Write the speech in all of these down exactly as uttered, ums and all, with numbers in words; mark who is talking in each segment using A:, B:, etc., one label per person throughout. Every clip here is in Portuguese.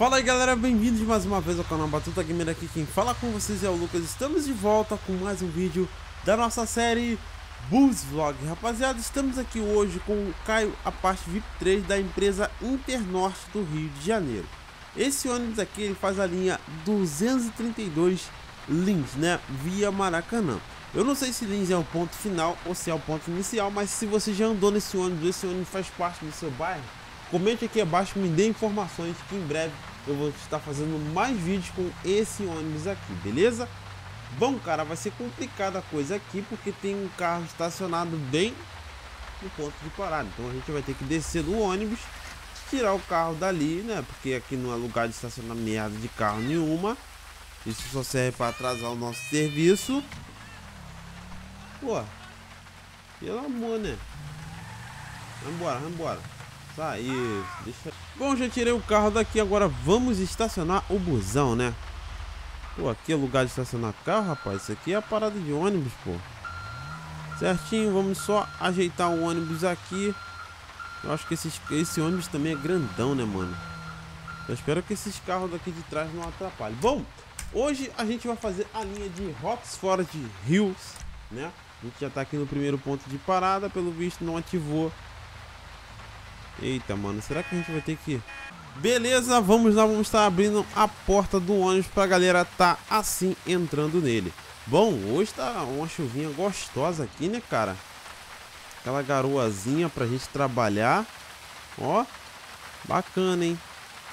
A: Fala aí galera, bem-vindos mais uma vez ao canal Batuta Gamer. Aqui quem fala com vocês é o Lucas. Estamos de volta com mais um vídeo da nossa série Bus Vlog. Rapaziada, estamos aqui hoje com o Caio, a parte V I P três da empresa Internorte do Rio de Janeiro. Esse ônibus aqui ele faz a linha duzentos e trinta e dois Lins, né, via Maracanã. Eu não sei se Lins é o ponto final ou se é o ponto inicial, mas se você já andou nesse ônibus, esse ônibus faz parte do seu bairro, comente aqui abaixo, me dê informações que em breve eu vou estar fazendo mais vídeos com esse ônibus aqui, beleza? Bom, cara, vai ser complicada a coisa aqui porque tem um carro estacionado bem no ponto de parada. Então a gente vai ter que descer do ônibus, tirar o carro dali, né? Porque aqui não é lugar de estacionar merda de carro nenhuma. Isso só serve para atrasar o nosso serviço. Pô, pelo amor, né? Vambora, vambora. Isso, deixa... Bom, já tirei o carro daqui, agora vamos estacionar o busão, né? Pô, aqui é lugar de estacionar carro, rapaz. Isso aqui é a parada de ônibus, pô. Certinho, vamos só ajeitar o ônibus aqui. Eu acho que esses, esse ônibus também é grandão, né, mano? Eu espero que esses carros daqui de trás não atrapalhem. Bom, hoje a gente vai fazer a linha de Roxford Hills, né? A gente já tá aqui no primeiro ponto de parada, pelo visto não ativou. Eita, mano, será que a gente vai ter que... Beleza, vamos lá, vamos estar abrindo a porta do ônibus pra galera tá assim entrando nele. Bom, hoje tá uma chuvinha gostosa aqui, né, cara? Aquela garoazinha pra gente trabalhar. Ó, bacana, hein?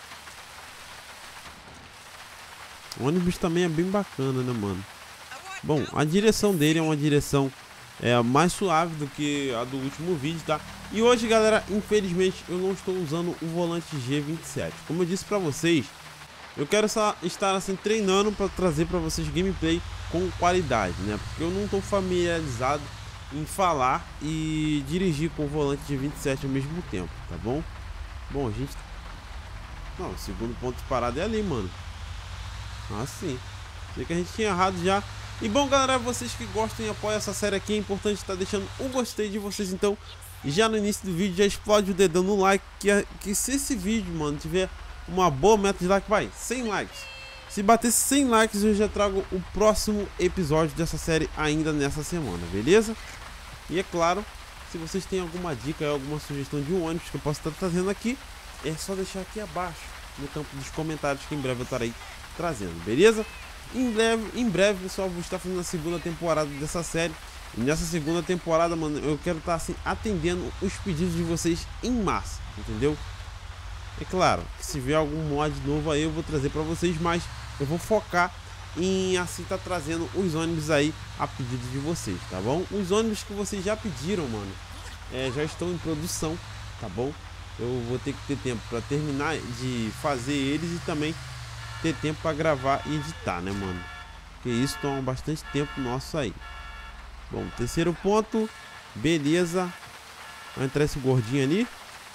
A: O ônibus também é bem bacana, né, mano? Bom, a direção dele é uma direção é, mais suave do que a do último vídeo, tá? E hoje, galera, infelizmente eu não estou usando o volante G vinte e sete. Como eu disse pra vocês, eu quero só estar assim treinando para trazer para vocês gameplay com qualidade, né? Porque eu não estou familiarizado em falar e dirigir com o volante G vinte e sete ao mesmo tempo, tá bom? Bom, a gente... Não, o segundo ponto de parada é ali, mano. Ah, sim. Sei que a gente tinha errado já. E bom, galera, vocês que gostam e apoiam essa série aqui, é importante estar deixando o gostei de vocês, então... E já no início do vídeo já explode o dedão no like, que, que se esse vídeo, mano, tiver uma boa meta de like, vai, cem likes. Se bater cem likes, eu já trago o próximo episódio dessa série ainda nessa semana, beleza? E é claro, se vocês têm alguma dica ou alguma sugestão de um ônibus que eu posso estar trazendo aqui, é só deixar aqui abaixo no campo dos comentários que em breve eu estarei trazendo, beleza? Em breve, em breve, pessoal, vou estar fazendo a segunda temporada dessa série. E nessa segunda temporada, mano, eu quero estar assim atendendo os pedidos de vocês em massa, entendeu? É claro que se vier algum mod novo aí eu vou trazer para vocês, mas eu vou focar em assim tá trazendo os ônibus aí a pedido de vocês, tá bom? Os ônibus que vocês já pediram, mano, é, já estão em produção, tá bom? Eu vou ter que ter tempo para terminar de fazer eles e também ter tempo para gravar e editar, né, mano? Porque isso toma bastante tempo nosso aí. Bom, terceiro ponto, beleza. Vai entrar esse gordinho ali.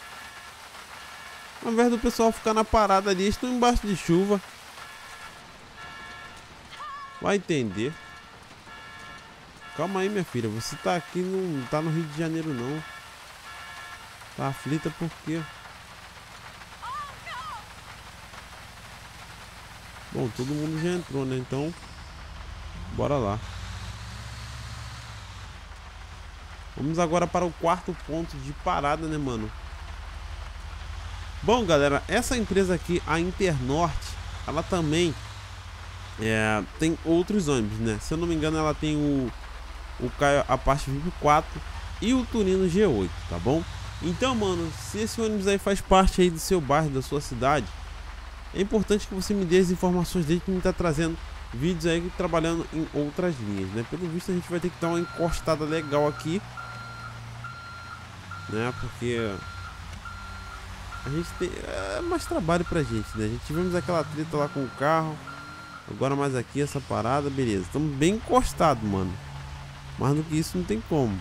A: Ao invés do pessoal ficar na parada ali, estão embaixo de chuva. Vai entender. Calma aí, minha filha, você tá aqui, não tá no Rio de Janeiro não. Tá aflita por quê? Bom, todo mundo já entrou, né? Então, bora lá. Vamos agora para o quarto ponto de parada, né, mano? Bom, galera, essa empresa aqui, a Internorte, ela também é, tem outros ônibus, né? Se eu não me engano, ela tem o, o Caio, a parte V I P quatro e o Turino G oito, tá bom? Então, mano, se esse ônibus aí faz parte aí do seu bairro, da sua cidade, é importante que você me dê as informações dele, que me tá trazendo vídeos aí trabalhando em outras linhas, né? Pelo visto, a gente vai ter que dar uma encostada legal aqui, né? Porque a gente tem é mais trabalho pra gente, né? A gente tivemos aquela treta lá com o carro, agora mais aqui essa parada, beleza. Estamos bem encostados, mano. Mais do que isso não tem como.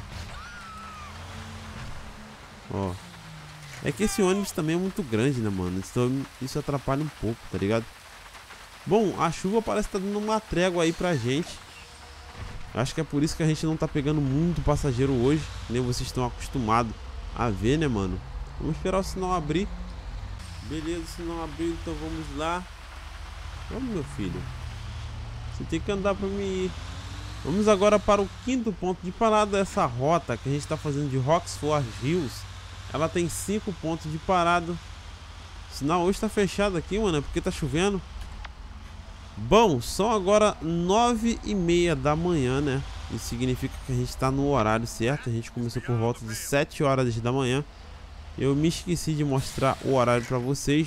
A: Ó, é que esse ônibus também é muito grande, né, mano? Então isso atrapalha um pouco, tá ligado? Bom, a chuva parece que tá dando uma trégua aí pra gente. Acho que é por isso que a gente não tá pegando muito passageiro hoje, nem vocês estão acostumados a ver, né, mano? Vamos esperar o sinal abrir. Beleza, se não abriu, então vamos lá. Vamos, meu filho. Você tem que andar para mim ir. Vamos agora para o quinto ponto de parada. Essa rota que a gente está fazendo de Roxford Hills, ela tem cinco pontos de parada. O sinal hoje está fechado aqui, mano, é porque tá chovendo. Bom, são agora nove e meia da manhã, né? Isso significa que a gente está no horário certo. A gente começou por volta de sete horas da manhã. Eu me esqueci de mostrar o horário para vocês.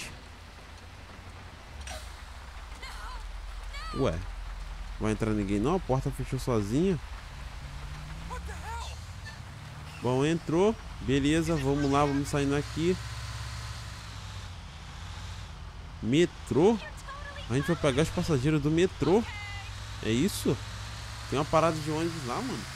A: Ué, vai entrar ninguém não? A porta fechou sozinha. Bom, entrou. Beleza, vamos lá, vamos saindo aqui. Metrô. A gente vai pegar os passageiros do metrô. É isso? Tem uma parada de ônibus lá, mano.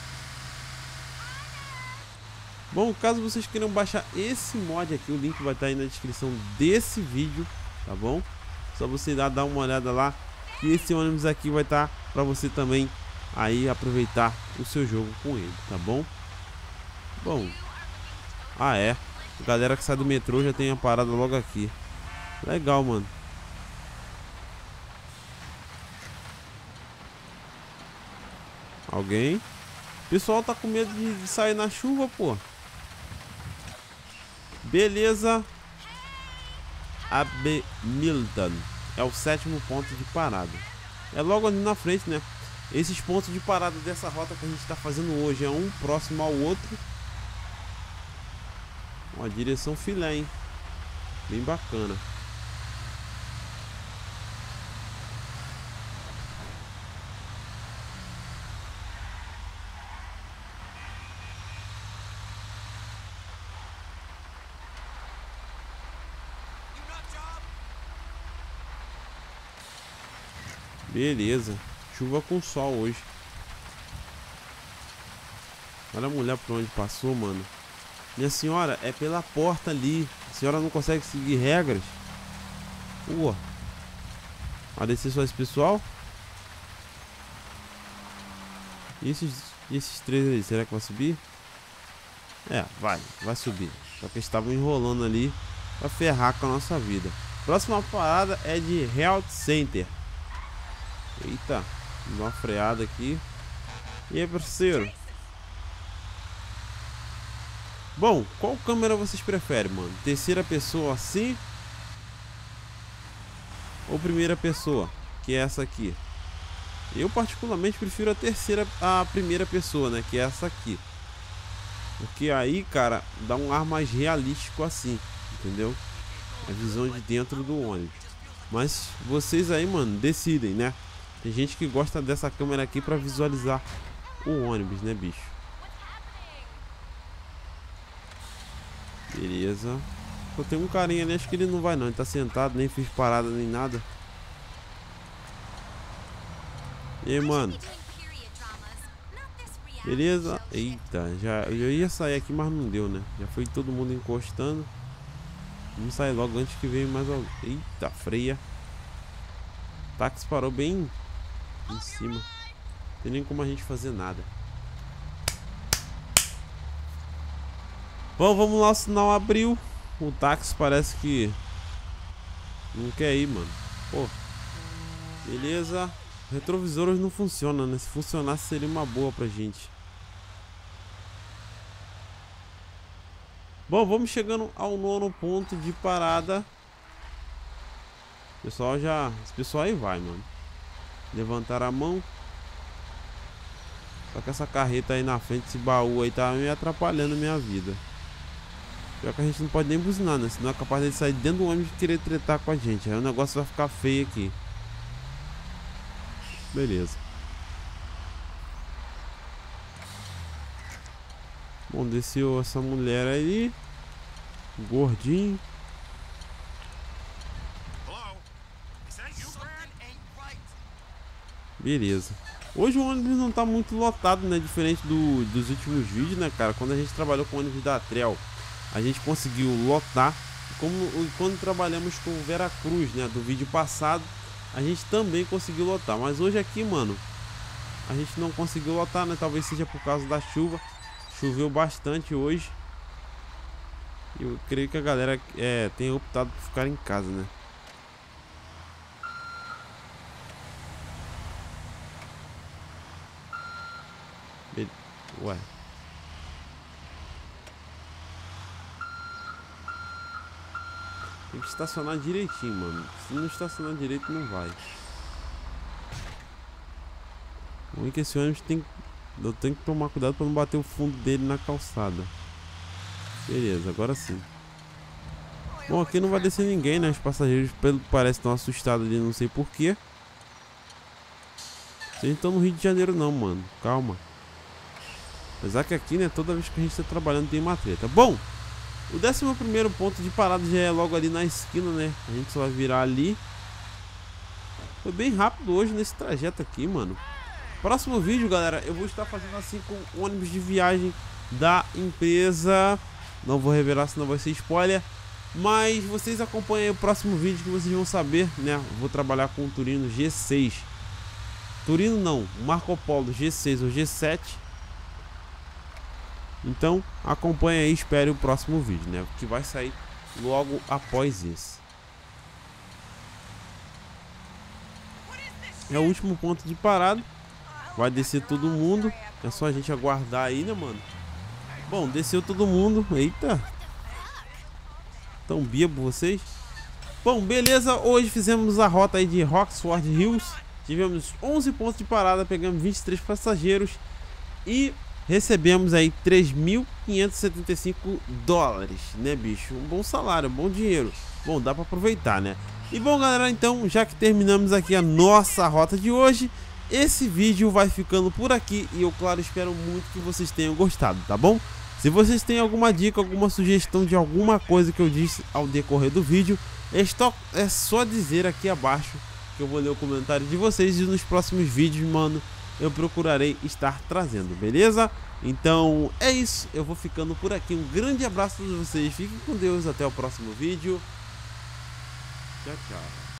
A: Bom, caso vocês queiram baixar esse mod aqui, o link vai estar aí na descrição desse vídeo, tá bom? Só você ir lá dar uma olhada lá. E esse ônibus aqui vai estar para você também aí aproveitar o seu jogo com ele, tá bom? Bom, ah é, a galera que sai do metrô já tem a parada logo aqui. Legal, mano. Alguém? O pessoal tá com medo de, de sair na chuva, pô. Beleza. Abe Milton é o sétimo ponto de parada. É logo ali na frente, né? Esses pontos de parada dessa rota que a gente tá fazendo hoje é um próximo ao outro. Uma direção filé, hein? Bem bacana. Beleza. Chuva com sol hoje. Olha a mulher por onde passou, mano. Minha senhora, é pela porta ali. A senhora não consegue seguir regras? Pô. Vai descer só esse pessoal? E esses, e esses três aí, será que vai subir? É, vai, vai subir. Só que eles estavam enrolando ali pra ferrar com a nossa vida. Próxima parada é de Health Center. Eita, uma freada aqui. E aí, parceiro? Bom, qual câmera vocês preferem, mano? Terceira pessoa assim? Ou primeira pessoa, que é essa aqui? Eu particularmente prefiro a terceira, a primeira pessoa, né? Que é essa aqui. Porque aí, cara, dá um ar mais realístico assim, entendeu? A visão de dentro do ônibus. Mas vocês aí, mano, decidem, né? Tem gente que gosta dessa câmera aqui pra visualizar o ônibus, né, bicho? Beleza. Só tem um carinha ali, acho que ele não vai não. Ele tá sentado, nem fez parada, nem nada. E aí, mano? Beleza? Eita, já, eu ia sair aqui, mas não deu, né? Já foi todo mundo encostando. Vamos sair logo antes que venha mais alguém. Eita, freia. O táxi parou bem em cima. Não tem nem como a gente fazer nada. Bom, vamos lá, o sinal abriu. O táxi parece que não quer ir, mano. Pô. Beleza. Retrovisor hoje não funciona, né? Se funcionasse seria uma boa pra gente. Bom, vamos chegando ao nono ponto de parada. O pessoal já... Esse pessoal aí vai, mano. Levantaram a mão. Só que essa carreta aí na frente, esse baú aí tá me atrapalhando a minha vida. Pior que a gente não pode nem buzinar, né? Senão é capaz de sair dentro do ônibus e querer tretar com a gente. Aí o negócio vai ficar feio aqui. Beleza. Bom, desceu essa mulher aí. Gordinho. Beleza. Hoje o ônibus não tá muito lotado, né? Diferente do, dos últimos vídeos, né, cara? Quando a gente trabalhou com o ônibus da Trel, a gente conseguiu lotar. Como quando trabalhamos com o Veracruz, né? Do vídeo passado, a gente também conseguiu lotar. Mas hoje aqui, mano, a gente não conseguiu lotar, né? Talvez seja por causa da chuva. Choveu bastante hoje. Eu creio que a galera é, tenha optado por ficar em casa, né? Be- Ué. Tem que estacionar direitinho, mano. Se não estacionar direito, não vai. O único que esse ônibus tem... Eu tenho que tomar cuidado pra não bater o fundo dele na calçada. Beleza, agora sim. Bom, aqui não vai descer ninguém, né? Os passageiros, pelo que parece, estão assustados ali, não sei porquê. Vocês não estão no Rio de Janeiro não, mano. Calma. Apesar que aqui, né, toda vez que a gente tá trabalhando tem uma treta. Bom, o décimo primeiro ponto de parada já é logo ali na esquina, né? A gente só vai virar ali. Foi bem rápido hoje nesse trajeto aqui, mano. Próximo vídeo, galera, eu vou estar fazendo assim com o ônibus de viagem da empresa. Não vou revelar, senão vai ser spoiler. Mas vocês acompanhem o próximo vídeo que vocês vão saber, né? Vou trabalhar com o Turino G seis. Turino não, Marco Polo G seis ou G sete. Então acompanhe aí, espere o próximo vídeo, né? Que vai sair logo após esse. É o último ponto de parada. Vai descer todo mundo. É só a gente aguardar aí, né, mano? Bom, desceu todo mundo. Eita. Tão bêbado vocês. Bom, beleza. Hoje fizemos a rota aí de Roxford Hills. Tivemos onze pontos de parada. Pegamos vinte e três passageiros. E recebemos aí três mil quinhentos e setenta e cinco dólares, né, bicho? Um bom salário, um bom dinheiro. Bom, dá pra aproveitar, né? E bom, galera, então, já que terminamos aqui a nossa rota de hoje, esse vídeo vai ficando por aqui. E eu, claro, espero muito que vocês tenham gostado, tá bom? Se vocês têm alguma dica, alguma sugestão de alguma coisa que eu disse ao decorrer do vídeo, é só dizer aqui abaixo que eu vou ler o comentário de vocês. E nos próximos vídeos, mano, eu procurarei estar trazendo, beleza? Então é isso, eu vou ficando por aqui. Um grande abraço a todos vocês, fiquem com Deus, até o próximo vídeo. Tchau, tchau.